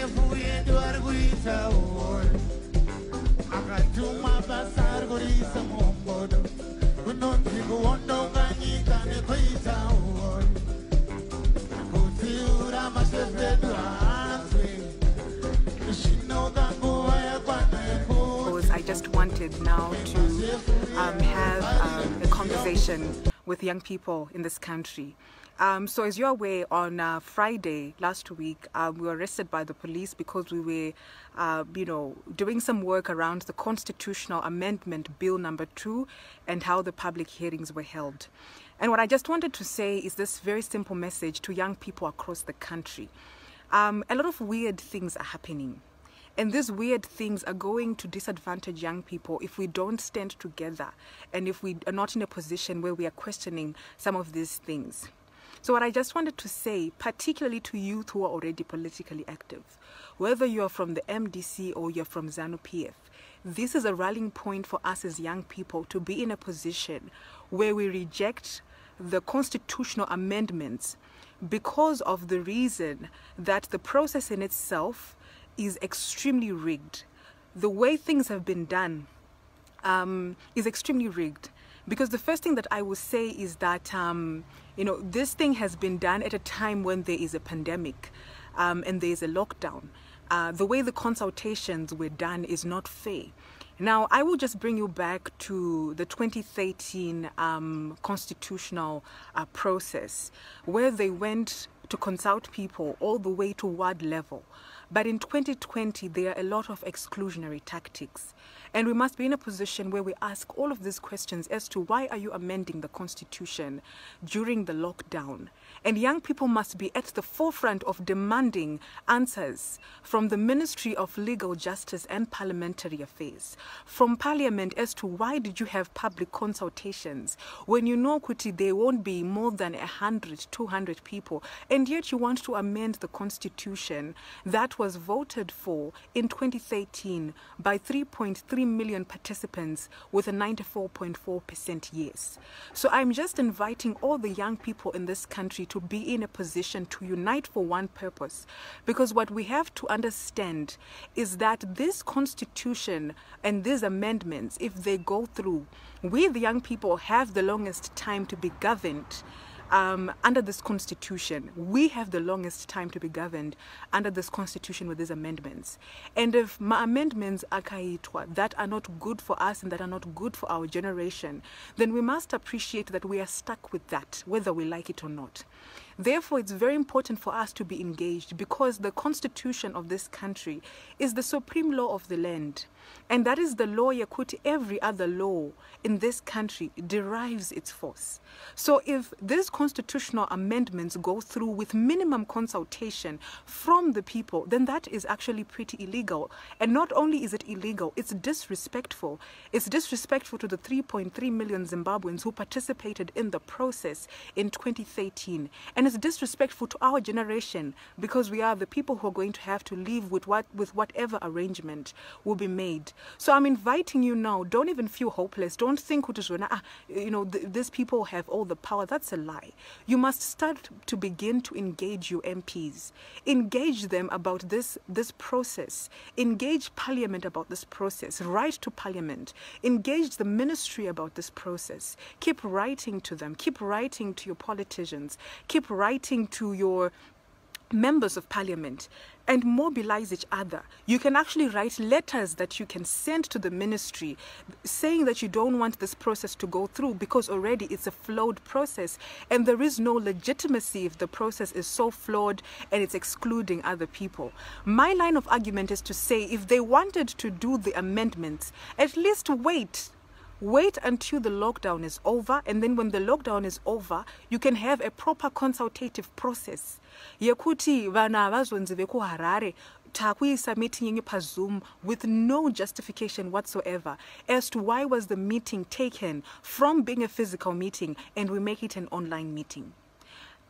I just wanted now to have a conversation with young people in this country. So as you're aware, on Friday last week, we were arrested by the police because we were, doing some work around the Constitutional Amendment Bill No2 and how the public hearings were held. And what I just wanted to say is this very simple message to young people across the country. A lot of weird things are happening. And these weird things are going to disadvantage young people if we don't stand together and if we are not in a position where we are questioning some of these things. So what I just wanted to say, particularly to youth who are already politically active, whether you're from the MDC or you're from Zanu PF, this is a rallying point for us as young people to be in a position where we reject the constitutional amendments because of the reason that the process in itself is extremely rigged. The way things have been done is extremely rigged. Because the first thing that I will say is that, this thing has been done at a time when there is a pandemic and there is a lockdown. The way the consultations were done is not fair. Now, I will just bring you back to the 2013 constitutional process, where they went to consult people all the way to ward level. But in 2020, there are a lot of exclusionary tactics. And we must be in a position where we ask all of these questions as to why are you amending the Constitution during the lockdown? And young people must be at the forefront of demanding answers from the Ministry of Legal Justice and Parliamentary Affairs, from Parliament, as to why did you have public consultations when you know, Kuti, there won't be more than 100, 200 people, and yet you want to amend the Constitution that was voted for in 2013 by 3.3 million participants with a 94.4% yes. So I'm just inviting all the young people in this country to be in a position to unite for one purpose, because what we have to understand is that this Constitution and these amendments, if they go through, we the young people have the longest time to be governed under this Constitution. We have the longest time to be governed under this Constitution with these amendments. And if amendments that are not good for us and that are not good for our generation, then we must appreciate that we are stuck with that, whether we like it or not. Therefore, it's very important for us to be engaged, because the Constitution of this country is the supreme law of the land. And that is the law Yakuti. Every other law in this country derives its force. So if these constitutional amendments go through with minimum consultation from the people, then that is actually pretty illegal. And not only is it illegal, it's disrespectful. It's disrespectful to the 3.3 million Zimbabweans who participated in the process in 2013. And it's disrespectful to our generation, because we are the people who are going to have to live with whatever arrangement will be made. So I'm inviting you now, don't even feel hopeless. Don't think these people have all the power. That's a lie. You must start to begin to engage your MPs. Engage them about this process. Engage Parliament about this process. Write to Parliament. Engage the ministry about this process. Keep writing to them. Keep writing to your politicians. Keep writing to your members of Parliament, and mobilize each other. You can actually write letters that you can send to the ministry saying that you don't want this process to go through because already it's a flawed process and there is no legitimacy if the process is so flawed and it's excluding other people. My line of argument is to say, if they wanted to do the amendments, at least wait until the lockdown is over, and then when the lockdown is over, you can have a proper consultative process. Yekuti vana vazonzi veku Harare takuisa meeting pa Zoom with no justification whatsoever as to why was the meeting taken from being a physical meeting and we make it an online meeting.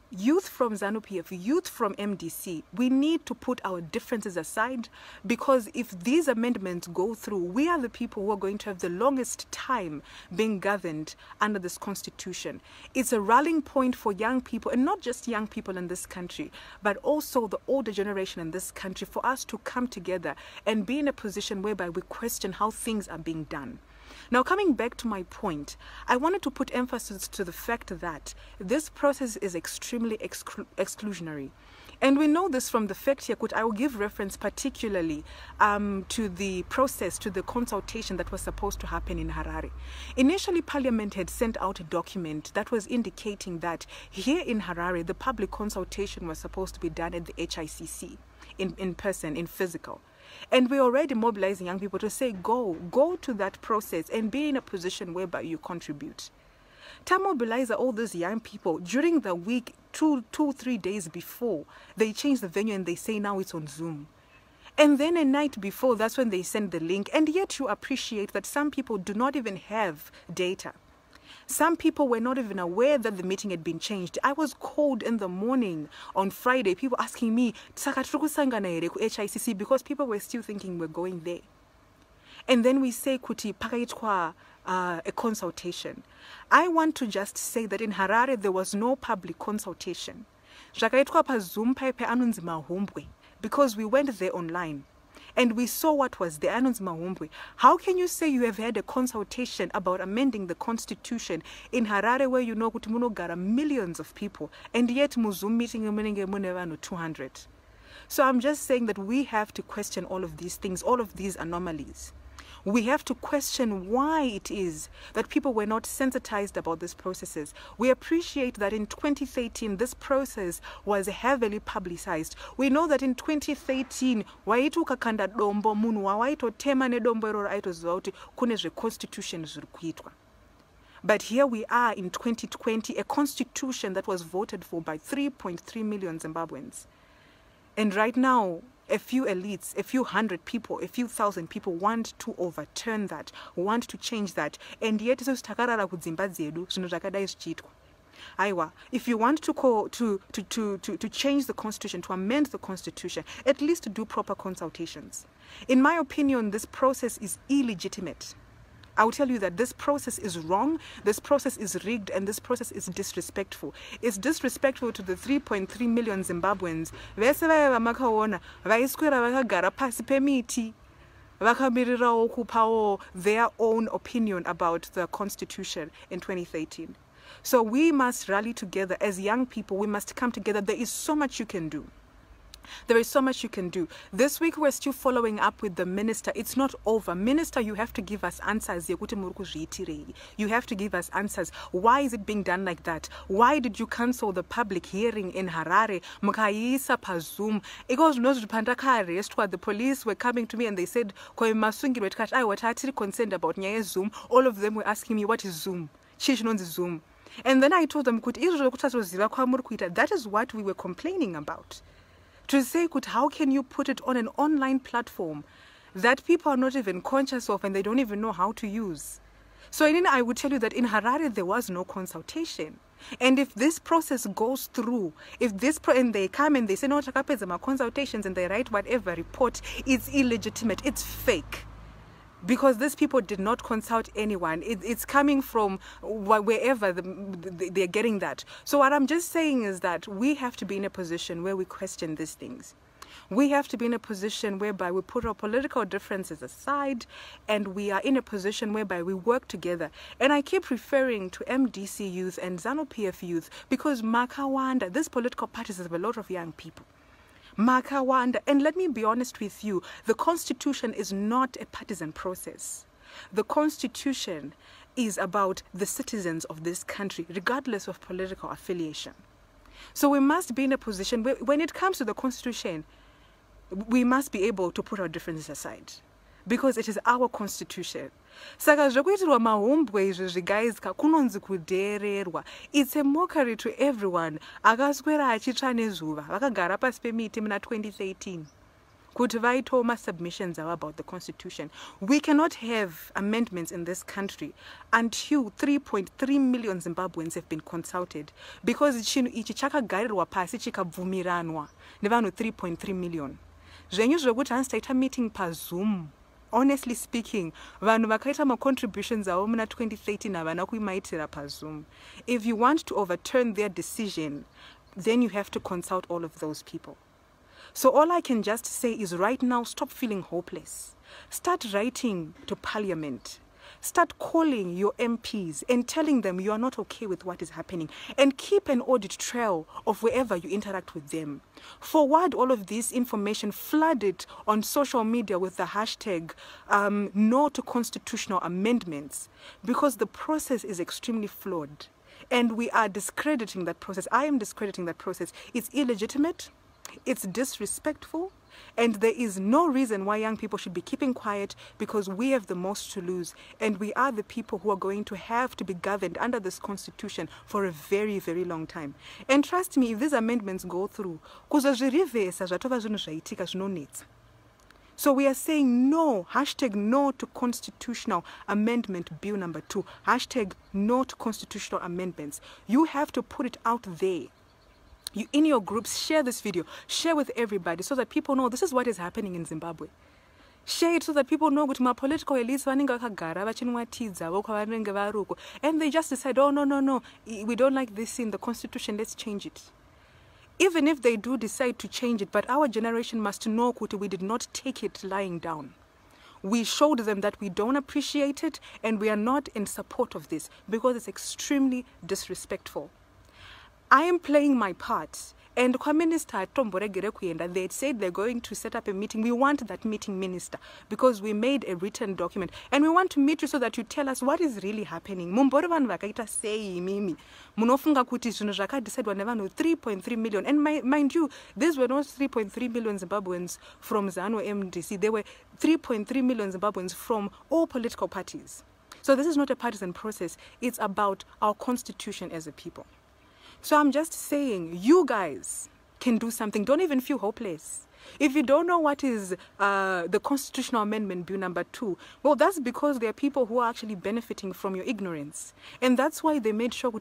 youth from ZANU-PF, youth from MDC, we need to put our differences aside, because if these amendments go through, we are the people who are going to have the longest time being governed under this constitution. It's a rallying point for young people, and not just young people in this country, but also the older generation in this country, for us to come together and be in a position whereby we question how things are being done. Now, coming back to my point, I wanted to put emphasis to the fact that this process is extremely exclusionary. And we know this from the fact here, I will give reference particularly to the process, to the consultation that was supposed to happen in Harare. Initially, Parliament had sent out a document that was indicating that here in Harare, the public consultation was supposed to be done at the HICC, in person, in physical. And we're already mobilizing young people to say, go to that process and be in a position whereby you contribute. To mobilize all these young people during the week, 3 days before, they change the venue and they say now it's on Zoom. And then a night before, that's when they send the link. And yet you appreciate that some people do not even have data. Some people were not even aware that the meeting had been changed. I was called in the morning on Friday, people asking me, HICC, because people were still thinking we're going there. And then we say, kuti pakaitwa a consultation. I want to just say that in Harare, there was no public consultation. Zvakaitwa pa Zoom paipe anonzi mahumbwe, because we went there online. And we saw what was there. How can you say you have had a consultation about amending the constitution in Harare, where you know kuti munogara millions of people, and yet mu Zoom meeting munenge mune 200? So I'm just saying that we have to question all of these things, all of these anomalies. We have to question why it is that people were not sensitized about these processes. We appreciate that in 2013, this process was heavily publicized. We know that in 2013, waitu kakanda dombo munu waito tema ne dombo eroro aito zauti kune zve constitution zuri kuitwa. But here we are in 2020, a constitution that was voted for by 3.3 million Zimbabweans. And right now, a few elites, a few hundred people, a few thousand people want to overturn that, want to change that. And yet, if you want to change the constitution, to amend the constitution, at least do proper consultations. In my opinion, this process is illegitimate. I will tell you that this process is wrong, this process is rigged, and this process is disrespectful. It's disrespectful to the 3.3 million Zimbabweans. Their own opinion about the constitution in 2013. So we must rally together as young people. We must come together. There is so much you can do. There is so much you can do. This week we're still following up with the minister. It's not over. Minister, you have to give us answers. You have to give us answers. Why is it being done like that? Why did you cancel the public hearing in Harare? The police were coming to me and they said, I was concerned about Zoom. All of them were asking me, what is Zoom? Zoom. And then I told them, that is what we were complaining about. To say, how can you put it on an online platform that people are not even conscious of and they don't even know how to use? So I would tell you that in Harare, there was no consultation. And if this process goes through, and they come and they say, no, consultations, and they write whatever report, it's illegitimate, it's fake. Because these people did not consult anyone. It's coming from wherever they're getting that. So what I'm just saying is that we have to be in a position where we question these things. We have to be in a position whereby we put our political differences aside and we are in a position whereby we work together. And I keep referring to MDC youth and ZANU-PF youth because Makawanda, these political parties have a lot of young people. Makawanda, and let me be honest with you, the Constitution is not a partisan process. The Constitution is about the citizens of this country, regardless of political affiliation. So we must be in a position where, when it comes to the Constitution, we must be able to put our differences aside. Because it is our constitution. Saka zvokuitirwa mahombwe izvi zvigaizwa kunonzi kudererwa. It's a mockery to everyone. Akaswera achitsva nezuva vakagara pasi pemiti muna 2013. kuti vaitoma submissions about the constitution. We cannot have amendments in this country until 3.3 million Zimbabweans have been consulted, because chinhu ichi chakagarirwa pasi chikabvumiranwa nevanhu 3.3 million. Zvenyu zvokuti hanzi taita meeting paZoom, honestly speaking, vanhu vakaita ma-contributions avo muna 2013 havana kuimaitira paZoom. If you want to overturn their decision, then you have to consult all of those people. So all I can just say is right now, stop feeling hopeless. Start writing to Parliament. Start calling your MPs and telling them you are not okay with what is happening, and keep an audit trail of wherever you interact with them. Forward all of this information, flood it on social media with the hashtag no to constitutional amendments, because the process is extremely flawed and we are discrediting that process. I am discrediting that process. It's illegitimate, it's disrespectful, and there is no reason why young people should be keeping quiet, because we have the most to lose, and we are the people who are going to have to be governed under this constitution for a very, very long time. And trust me, if these amendments go through, so we are saying no, hashtag no to Constitutional Amendment Bill No. 2, hashtag no to constitutional amendments. You have to put it out there. You in your groups, share this video, share with everybody, so that people know this is what is happening in Zimbabwe. Share it so that people know that my political elites and they just decide, oh no, we don't like this in the constitution, let's change it. Even if they do decide to change it, but our generation must know that we did not take it lying down. We showed them that we don't appreciate it and we are not in support of this, because it's extremely disrespectful. I am playing my part, and Prime Minister they had said they're going to set up a meeting. We want that meeting, Minister, because we made a written document and we want to meet you so that you tell us what is really happening. Decided 3.3 million, and mind you, these were not 3.3 million Zimbabweans from Zanu MDC. They were 3.3 million Zimbabweans from all political parties. So this is not a partisan process. It's about our constitution as a people. So I'm just saying, you guys can do something. Don't even feel hopeless. If you don't know what is the Constitutional Amendment Bill No. 2, well, that's because there are people who are actually benefiting from your ignorance. And that's why they made sure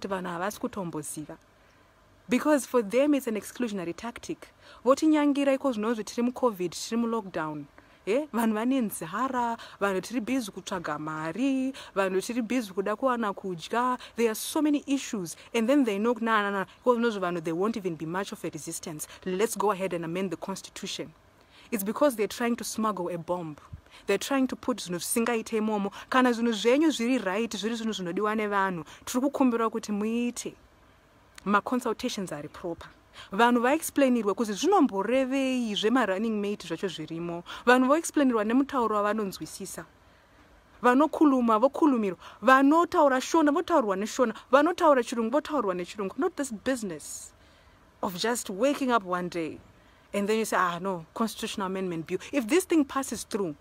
because for them it's an exclusionary tactic. Voting yangira because knows with COVID, lockdown. Vanhu vane nzara, vanhu tiri busy kutsvaga mari, vanhu tiri busy kuda kuwana kudya. There are so many issues, and then they know because there won't even be much of a resistance. Let's go ahead and amend the constitution. It's because they're trying to smuggle a bomb. They're trying to put singaite momo kana zvinhu zvenyu zviri right, zviri zvinhu zvinodiwa nevanhu. Tiri kukumbira kuti muite. Ma consultations are proper. Vanhu vaexplainirwa kuti zvinomborevei zvema-running mate zvacho zvirimo. Vanhu voexplainirwa nemutauro wavanonzwisisa. Vanokhuluma vokhulumirwa. Vanotaura shona votaurwa neshona. Vanotaura chirungu votaurwa nechirungu. Not this business of just waking up one day and then you say, no, Constitutional Amendment Bill. If this thing passes through,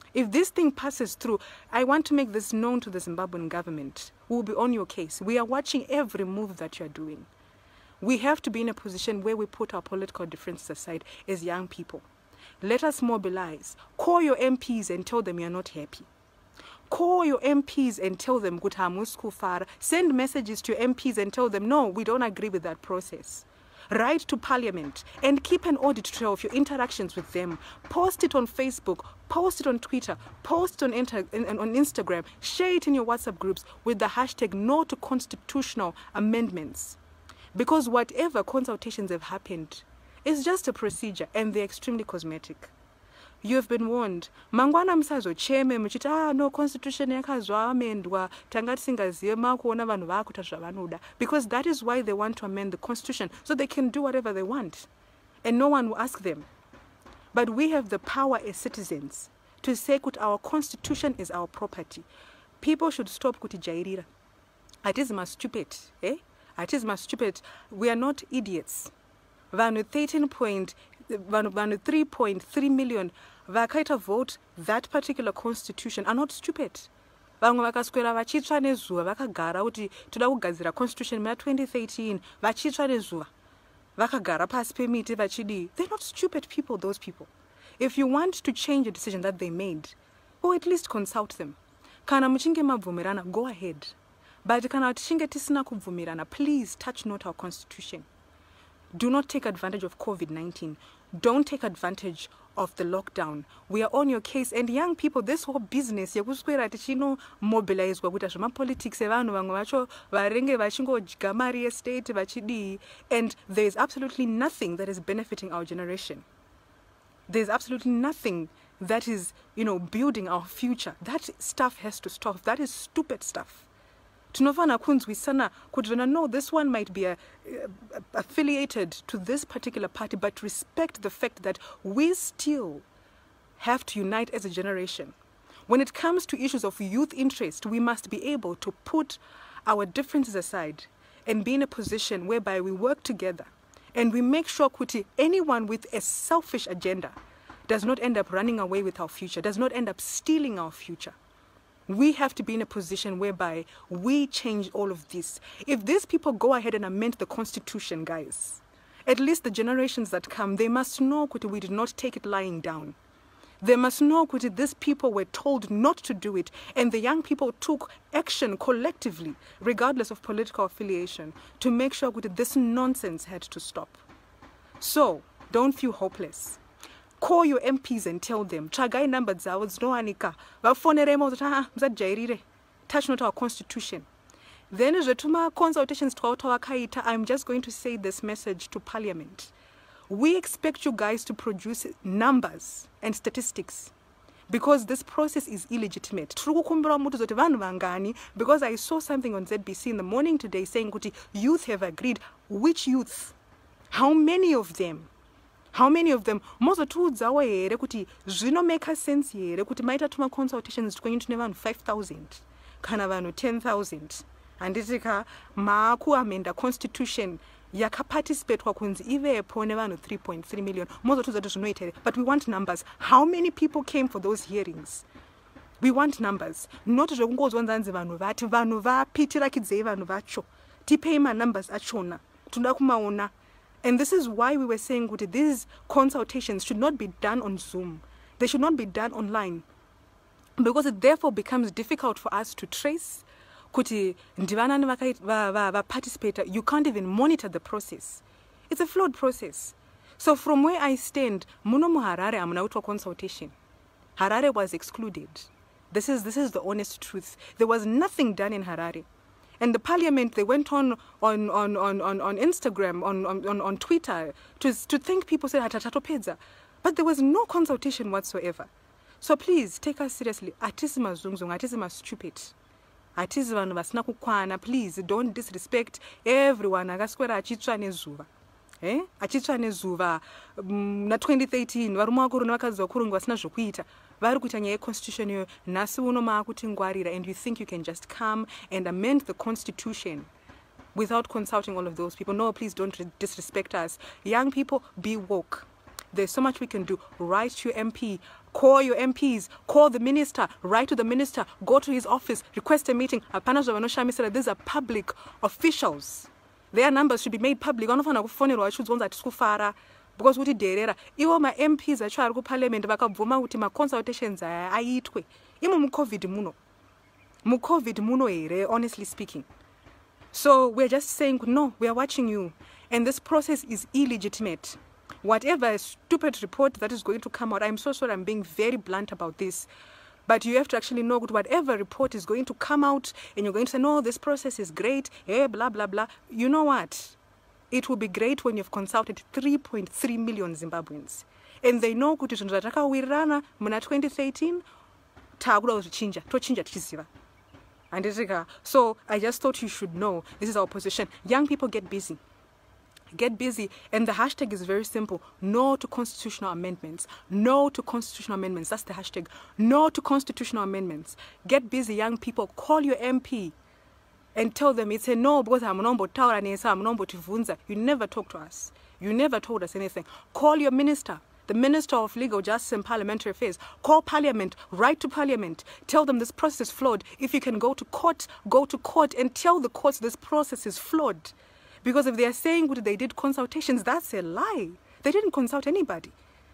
I want to make this known to the Zimbabwean government. We'll be on your case. We are watching every move that you're doing. We have to be in a position where we put our political differences aside as young people. Let us mobilize. Call your MPs and tell them you're not happy. Call your MPs and tell them, send messages to your MPs and tell them, no, we don't agree with that process. Write to Parliament and keep an audit trail of your interactions with them. Post it on Facebook, post it on Twitter, post it on Instagram, share it in your WhatsApp groups with the hashtag no to constitutional amendments. Because whatever consultations have happened is just a procedure and they're extremely cosmetic. You have been warned. Mangwana msazo cheme mchita no constitution yakazwa amendwa tanga tisingazive makuona vanhu vakuita zvavanoda, because that is why they want to amend the constitution, so they can do whatever they want and no one will ask them. But we have the power as citizens to say that our constitution is our property. People should stop kutijairira. It is my stupid, It is my stupid. We are not idiots. Vanhu 3.3 million vakaita vote that particular constitution are not stupid. Vamwe vakaswera vachitsva nezuva vakagara kuti toda kugadzira constitution muna 2013 vachitsva nezuva vakagara pasi pemiti vachidi. They're not stupid people, those people. If you want to change a decision that they made, or at least consult them. Kana muchinge mabvumirana, go ahead. But kana tichinge tisina kubvumirana, please touch not our constitution. Do not take advantage of COVID-19. Don't take advantage of the lockdown. We are on your case. And young people, this whole business, yakuswera tichino mobilize wakuta zvama politics evanu vamwe vacho varenge vachingodya mari estate vachidi, and there is absolutely nothing that is benefiting our generation. There's absolutely nothing that is, building our future. That stuff has to stop. That is stupid stuff. Tunovana kunzwisana kudrona, no, this one might be affiliated to this particular party, but respect the fact that we still have to unite as a generation. When it comes to issues of youth interest, we must be able to put our differences aside and be in a position whereby we work together and we make sure kuti anyone with a selfish agenda does not end up running away with our future, does not end up stealing our future. We have to be in a position whereby we change all of this. If these people go ahead and amend the Constitution, guys, at least the generations that come, they must know that we did not take it lying down. They must know that these people were told not to do it, and the young people took action collectively, regardless of political affiliation, to make sure that this nonsense had to stop. So, don't feel hopeless. Call your MPs and tell them, chagai number zawo no anika, vafoneremo mzajairire, touch not our constitution. Then zvetuma consultations kaita, I'm just going to say this message to Parliament. We expect you guys to produce numbers and statistics, because this process is illegitimate. Because I saw something on ZBC in the morning today saying kuti youth have agreed. Which youth? How many of them? How many of them? Most of the zawa here kuti zvino make sense here kuti maita tuma consultations going to never 5,000 kana vanhu 10,000 anditika maaku amenda constitution yakaparticipatwa kunzi ivepo nevanhu 3.3 million. Most of the zvinoita, but we want numbers. How many people came for those hearings? We want numbers. Not zvekungonzwanzi vanhu vati vanhu vapitirakidzei vanhu vacho. Tipei ma numbers achona. Tinoda kumaona. And this is why we were saying that these consultations should not be done on Zoom. They should not be done online. Because it therefore becomes difficult for us to trace. You can't even monitor the process. It's a flawed process. So from where I stand, muno mu Harare amuna utwa consultation. Harare was excluded. This is the honest truth. There was nothing done in Harare. And the Parliament, they went on Instagram, on Twitter, to thank people, say hatatopedza. But there was no consultation whatsoever. So please, take us seriously. Atisima zungzung, atisima stupid. Atisima vasina kukwana. Please, don't disrespect everyone. Agaskwera achitswa nezuva. Achitswa nezuva. Na 2013, varumwa wakuru na wakazi wakuru vasina zvokuita. Vari kuita nyaya yeconstitution yo nasi uno maakuti ngwarira, and you think you can just come and amend the constitution without consulting all of those people. No, please don't disrespect us. Young people, be woke. There's so much we can do. Write to your MP, call your MPs, call the minister, write to the minister, go to his office, request a meeting. These are public officials. Their numbers should be made public. Because what derera iwo ma MPs acho ari ku parliament vakabvuma kuti ma consultations aitwe imo mu covid muno here, honestly speaking. So we're just saying no, we are watching you, and this process is illegitimate. Whatever stupid report that is going to come out, I'm so sorry, I'm being very blunt about this, but you have to actually know that whatever report is going to come out and you're going to say no, this process is great, blah blah blah. You know what? It will be great when you've consulted 3.3 million Zimbabweans. And they know kuti zvinhu zvatakawirana muna 2013 takuda kuzvichinja tochinja tichiziva. So I just thought you should know this is our position. Young people, get busy. Get busy. And the hashtag is very simple. No to constitutional amendments. No to constitutional amendments. That's the hashtag. No to constitutional amendments. Get busy, young people. Call your MP. And tell them it's a no because I'm you never talk to us. You never told us anything. Call your minister, the Minister of Legal Justice and Parliamentary Affairs. Call Parliament, write to Parliament. Tell them this process is flawed. If you can go to court and tell the courts this process is flawed. Because if they are saying they did consultations, that's a lie. They didn't consult anybody.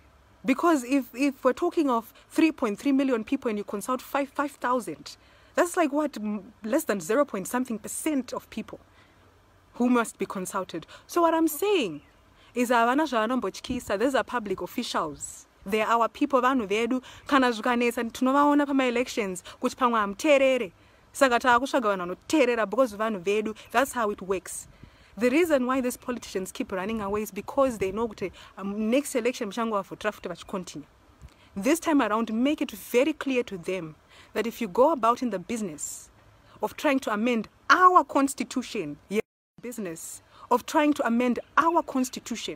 Because if we're talking of 3.3 million people and you consult 5,000, that's like what, less than 0. something % of people who must be consulted. So what I'm saying is these are public officials. They are our people, vanhu vedu, kana zvikanetsa tinovaona pama-elections kuti pamwe hamuteerere. Saka taakutsvaga vanhu vanoteerera because vanhu vedu. That's how it works. The reason why these politicians keep running away is because they know that next election muchangova futi vachicontinue. This time around, make it very clear to them that if you go about in the business of trying to amend our constitution, business of trying to amend our constitution,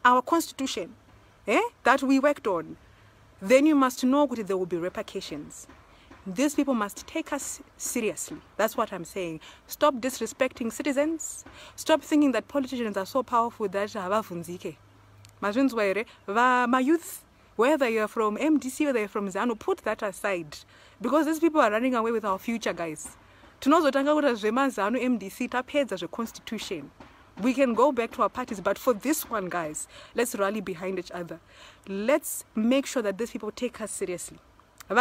that we worked on, then you must know that there will be repercussions. These people must take us seriously. That's what I'm saying. Stop disrespecting citizens. Stop thinking that politicians are so powerful that havavunzike. My youth, whether you're from MDC or you're from Zanu, put that aside. Because these people are running away with our future, guys. Tinozotanga kuti zvemazanu MDC tapedza zveconstitution. We can go back to our parties, but for this one, guys, let's rally behind each other. Let's make sure that these people take us seriously. At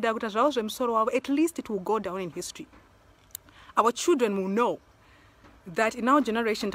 least it will go down in history. Our children will know that in our generation,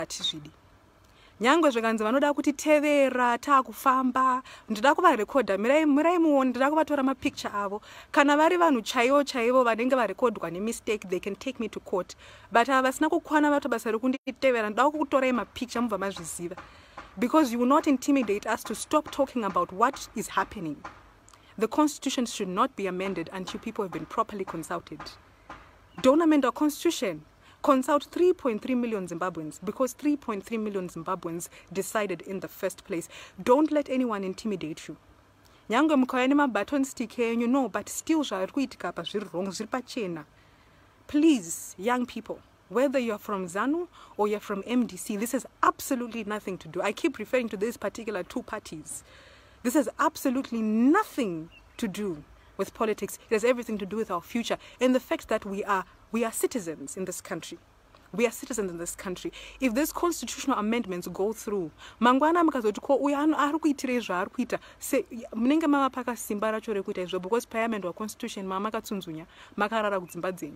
nyangwe zvikanzi vanoda kutitevera taakufamba ndida kuvarekodha mirai muone ndida kuvatora mapicture avo kana vari vanhu chaivo vanenge varekodwa nemistake, they can take me to court, but havasina kukwana vato basa rekunditevera ndida kukutorai mapicture mubva mazviziva, because you will not intimidate us to stop talking about what is happening. The constitution should not be amended until people have been properly consulted. Don't amend our constitution. Consult 3.3 million Zimbabweans, because 3.3 million Zimbabweans decided in the first place. Don't let anyone intimidate you. Nyangwe mukauya nemabaton stick you know, but still zviri kuitika apa zviri wrong, zviri pachena. Please, young people, whether you're from ZANU or you're from MDC, this has absolutely nothing to do. I keep referring to these particular two parties. This has absolutely nothing to do with politics. It has everything to do with our future and the fact that we are citizens in this country. We are citizens in this country. If these constitutional amendments go through, mangwana mukazoti ko uya ari kuitire zvaari kuita, munenge mava pakasimba racho rekuita izvo, because parliament or constitution mamakatsunzunya makarara kudzimba dzenyu.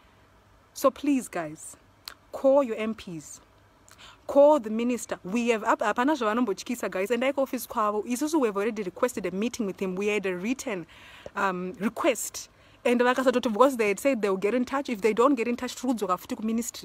So please, guys, call your MPs. Call the minister. We have apana zvavanombotyisa, guys, and like office kwavo isusu we have already requested a meeting with him. We had a written request, and because they had said they will get in touch. If they don't get in touch, to ministry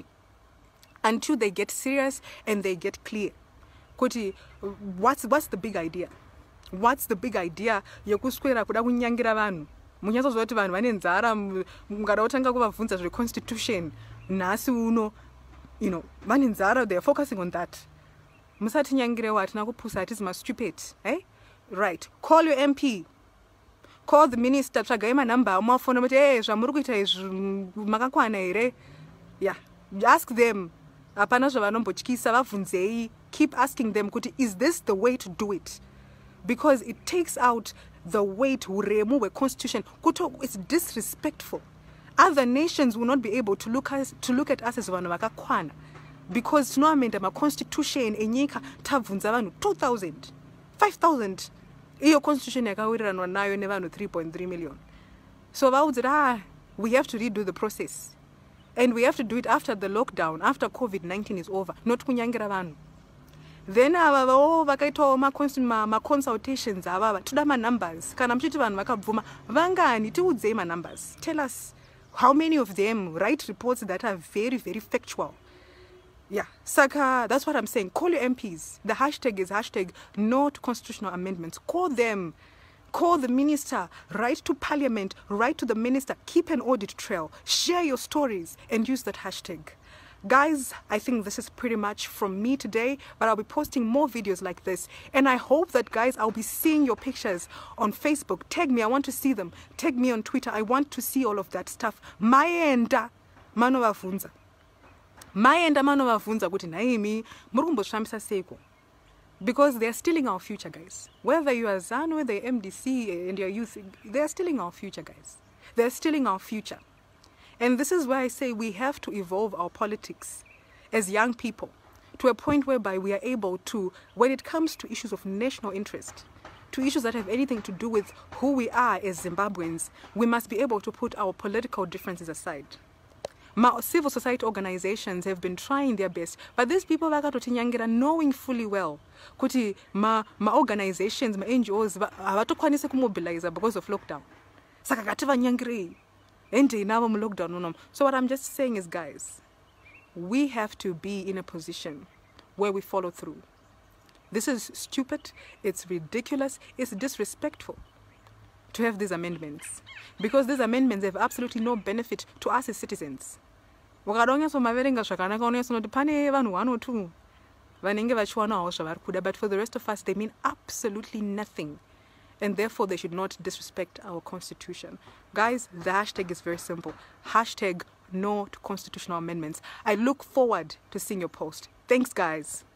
until they get serious and they get clear. Kuti, what's the big idea? What's the big idea? Yokuswera kuda kunyangira vanhu. Munyazozoti vanhu vane nzara mungada kutanga kuvabvunza zve constitution nhasi uno. You know, Maninzara, they are focusing on that. Musati nyangire what nakupusa it is my stupid. Eh? Right. Call your MP. Call the minister. Tsvagai manamba. Umafona muti zvamuri kuita izvi makakwana here. Yeah. Ask them. Apana zvavanombotyisa vabvunzei. Keep asking them kuti, is this the way to do it? Because it takes out the weight uremu we constitution. It's disrespectful. Other nations will not be able to look at us as vanhu vakakwana, because tinoamenda maconstitution enyika tabvunza vanhu 2,000 5,000 iyo constitution yakawiriranwa nayo nevanhu 3.3 million. So vaudzira we have to redo the process, and we have to do it after the lockdown, after COVID-19 is over, not kunyangira vanhu. Then avavo vakaitawo ma-consultations avava toda ma-numbers. Kana muchiti vanhu vakabvuma vangani, tiudzei ma-numbers. Tell us how many of them write reports that are very, very factual. Yeah, Saka, that's what I'm saying. Call your MPs. The hashtag is hashtag no to constitutional amendments. Call them. Call the minister. Write to parliament. Write to the minister. Keep an audit trail. Share your stories and use that hashtag. Guys, I think this is pretty much from me today, but I'll be posting more videos like this. And I hope that, guys, I'll be seeing your pictures on Facebook. Tag me, I want to see them. Tag me on Twitter, I want to see all of that stuff. Maenda manovavunza. Maenda manovavunza kuti naimi murumboshambisa seko. Because they are stealing our future, guys. Whether you are ZANU, whether you're MDC and your youth, they are stealing our future, guys. They are stealing our future. And this is why I say we have to evolve our politics as young people to a point whereby we are able to, when it comes to issues of national interest, to issues that have anything to do with who we are as Zimbabweans, we must be able to put our political differences aside. Civil society organizations have been trying their best, but these people vakatotinyangira knowing fully well kuti organizations, NGOs havatokwanise kumobilize because of lockdown. Saka kativanyangirei ende inavo mu lockdown unomu. So what I'm just saying is, guys, we have to be in a position where we follow through. This is stupid, it's ridiculous, it's disrespectful to have these amendments, because these amendments have absolutely no benefit to us as citizens. But for the rest of us, they mean absolutely nothing, and therefore they should not disrespect our constitution. Guys, the hashtag is very simple. Hashtag no to constitutional amendments. I look forward to seeing your post. Thanks, guys.